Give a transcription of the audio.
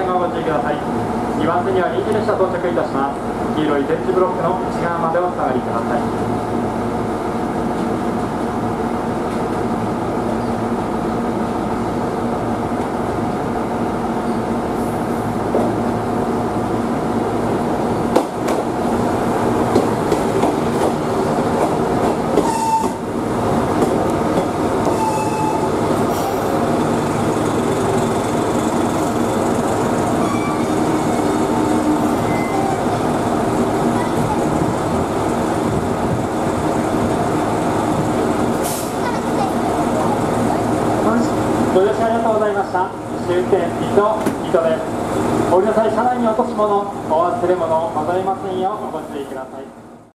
線をご注意ください。2番線には臨時列車到着いたします。黄色い点字ブロックの内側までお下がりください。ご乗車ありがとうございました。終点水戸です。お降りの際、車内に落とし物、お忘れ物ございませんようご注意ください。